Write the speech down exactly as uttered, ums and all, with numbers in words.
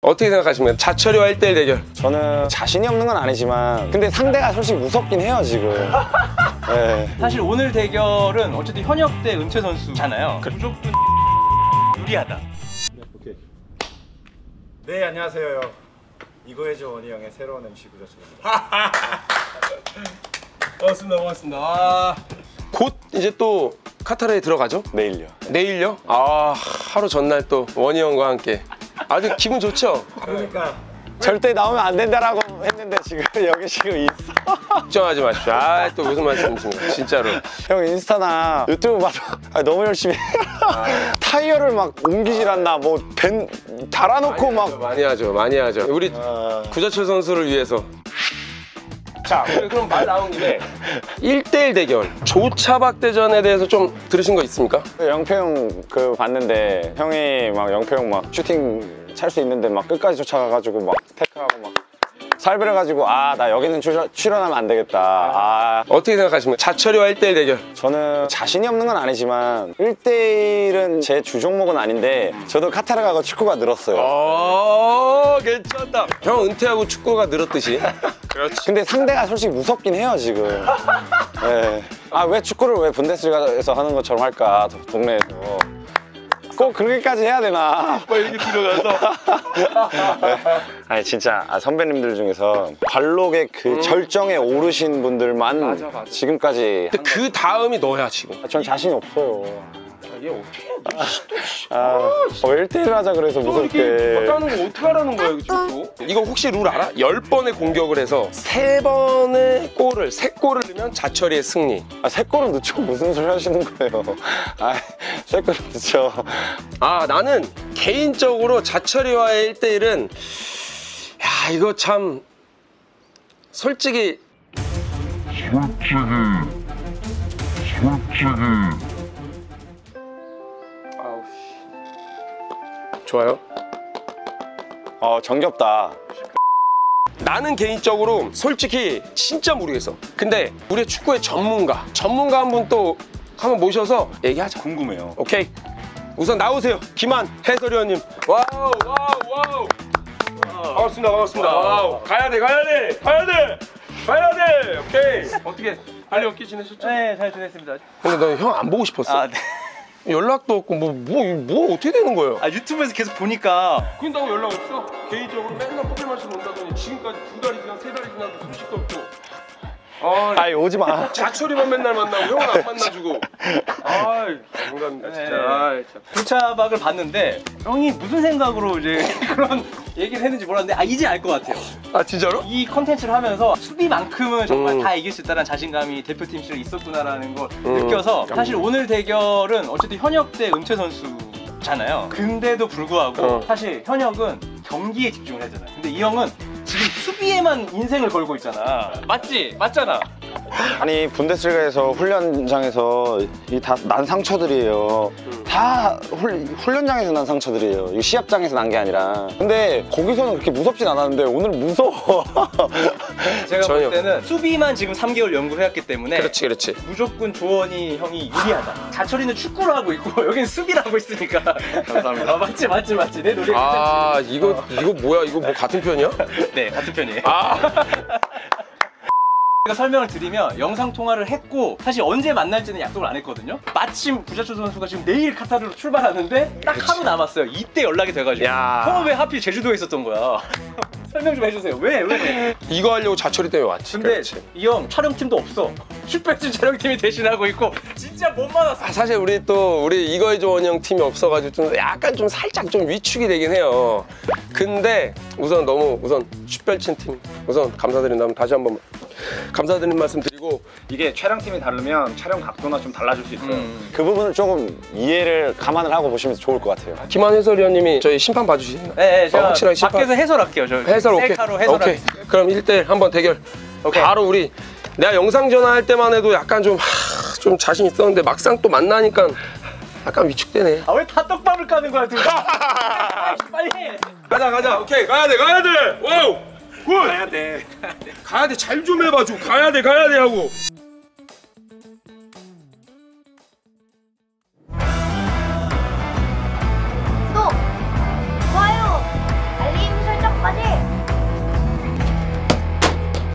어떻게 생각하십니까? 자철이와 일 대일 대결. 저는 자신이 없는 건 아니지만 근데 상대가 솔직히 무섭긴 해요 지금. 네. 사실 오늘 대결은 어쨌든 현역 대 은퇴 선수잖아요. 무조건 유리하다. 네, 오케이. 네, 안녕하세요. 이거 해줘 원희 형의 새로운 엠씨 구자철입니다. 반갑습니다. 반갑습니다. 아... 곧 이제 또 카타르에 들어가죠? 내일요. 내일요? 아, 하루 전날 또 원희 형과 함께 아주 기분 좋죠? 그러니까 절대 나오면 안 된다라고 했는데 지금 여기 지금 있어. 걱정하지 마십시오. 아, 또 무슨 말씀이십니까? 진짜로. 형 인스타나 유튜브 봐도 아, 너무 열심히 해. 아, 타이어를 막 옮기질 않나 뭐 벤 달아놓고 많이 하죠, 막 많이 하죠. 많이 하죠. 우리 아... 구자철 선수를 위해서. 자, 그럼 말 나온 김에 일 대일 대결 조차박 대전에 대해서 좀 들으신 거 있습니까? 영표 형 그 봤는데 형이 막 영표 형 막 슈팅 찰 수 있는데 막 끝까지 쫓아가가지고 막 태클하고 막 살벌해가지고 아 나 여기는 출연, 출연하면 안 되겠다. 아 어떻게 생각하십니까? 자철이와 일 대일 대결. 저는 자신이 없는 건 아니지만 일 대일은 제 주 종목은 아닌데 저도 카타르 가고 축구가 늘었어요. 어, 괜찮다. 형 은퇴하고 축구가 늘었듯이. 그렇지. 근데 상대가 솔직히 무섭긴 해요 지금. 네. 아 왜 축구를 왜 분데스리가에서 하는 것처럼 할까 동네에서. 꼭 그렇게까지 해야 되나? 뭐 이렇게 들어가서. 네. 아니 진짜 아, 선배님들 중에서 발록의 그 음. 절정에 오르신 분들만 맞아, 맞아. 지금까지. 근데 그 다음이 너야 지금. 아, 전 자신이 없어요. 얘 어떻게? 아, 어, 일 대일 하자 그래서 무섭게. 못하는 거 어떻게 하라는 거야 이거 또? 이거 혹시 룰 알아? 열 번의 공격을 해서 세 번의 골을 세 골을 넣으면 자철이의 승리. 아, 세 골은 넣죠. 무슨 소리 하시는 거예요? 아, 세 골은 넣죠. 아, 나는 개인적으로 자철이와의 일 대일은 야, 이거 참 솔직히 솔직히 솔직히 좋아요. 어, 정겹다. 나는 개인적으로 솔직히 진짜 모르겠어. 근데 우리 축구의 전문가 전문가 한 분 또 한번 모셔서 얘기하자. 궁금해요. 오케이, 우선 나오세요. 김한 해설위원님. 와우 와우 와우. 반갑습니다. 반갑습니다. 와우. 가야 돼 가야 돼 가야 돼 가야 돼. 오케이. 어떻게 빨리 어떻게 지내셨죠? 네, 잘 지냈습니다. 근데 너 형 안 보고 싶었어? 아, 네. 연락도 없고 뭐 뭐 뭐 어떻게 되는 거예요? 아, 유튜브에서 계속 보니까. 그런다고 연락 없어? 개인적으로 맨날 커피 마시러 온다더니 지금까지 두 달이 지나 세 달이 지나도 소식도 없고. 아, 아이 오지 마. 자철이만 맨날 만나고 형은 안 만나주고. 아이, 장난다 진짜. 네. 아이, 참. 조차박을 봤는데 형이 무슨 생각으로 이제 그런 얘기를 했는지 몰랐는데 아 이제 알 것 같아요. 아, 진짜로? 이 컨텐츠를 하면서 수비만큼은 정말 음. 다 이길 수 있다는 자신감이 대표팀 시절에 있었구나라는 걸 음. 느껴서 사실 오늘 대결은 어쨌든 현역 대 은퇴 선수잖아요. 근데도 불구하고 어. 사실 현역은 경기에 집중을 하잖아요. 근데 이 형은 지금 수비에만 인생을 걸고 있잖아. 맞지? 맞잖아. 아니 분데스리가에서 훈련장에서 이 다 난 상처들이에요. 음. 다 훌, 훈련장에서 난 상처들이에요. 이 시합장에서 난 게 아니라. 근데 거기서는 그렇게 무섭진 않았는데 오늘 무서워. 제가 전혀. 볼 때는 수비만 지금 삼 개월 연구를 해왔기 때문에 그렇지 그렇지. 무조건 조원이 형이 유리하다. 자철이는 축구를 하고 있고 여기는 수비를 하고 있으니까. 감사합니다. 아, 맞지 맞지 맞지. 내 노래. 아, 이거 이거 뭐야? 이거 뭐 같은 편이야? 네, 같은 편이에요. 아. 제가 설명을 드리면 영상 통화를 했고 사실 언제 만날지는 약속을 안 했거든요. 마침 구자철 선수가 지금 내일 카타르로 출발하는데 딱 그치. 하루 남았어요. 이때 연락이 돼가지고 야. 형은 왜 하필 제주도에 있었던 거야? 설명 좀 해주세요. 왜? 왜? 이거 하려고 자철이 때문에 왔지. 근데 그렇지. 이 형 촬영팀도 없어. 슈퍼진 촬영팀이 대신하고 있고 진짜 못 만났어. 아, 사실 우리 또 우리 이거의 조원 형 팀이 없어가지고 좀 약간 좀 살짝 좀 위축이 되긴 해요. 근데 우선 너무 우선 슈별친 팀 우선 감사드린다면 다시 한번 감사드리는 말씀 드리고. 이게 촬영팀이 다르면 촬영 각도나 좀 달라질 수 있어요. 음. 그 부분을 조금 이해를 감안을 하고 보시면 좋을 것 같아요. 김한 해설위원님이 저희 심판 봐주시나요? 네, 네, 제가 어, 확실하게 심판- 밖에서 해설할게요. 저 해설 오케이. 셀카로 해설할게요. 오케이. 그럼 일 대일 한번 대결. 오케이. 바로 우리 내가 영상 전화할 때만 해도 약간 좀, 하, 좀 자신 있었는데 막상 또 만나니까 약간 위축되네. 아, 왜 다 떡밥을 까는 거야, 둘 다? 빨리 해. 가자 가자. 오케이, 가야 돼 가야 돼. 와우. 굿. 가야 돼. 가야 돼. 잘 좀 해봐 좀. 가야 돼 가야 돼 하고.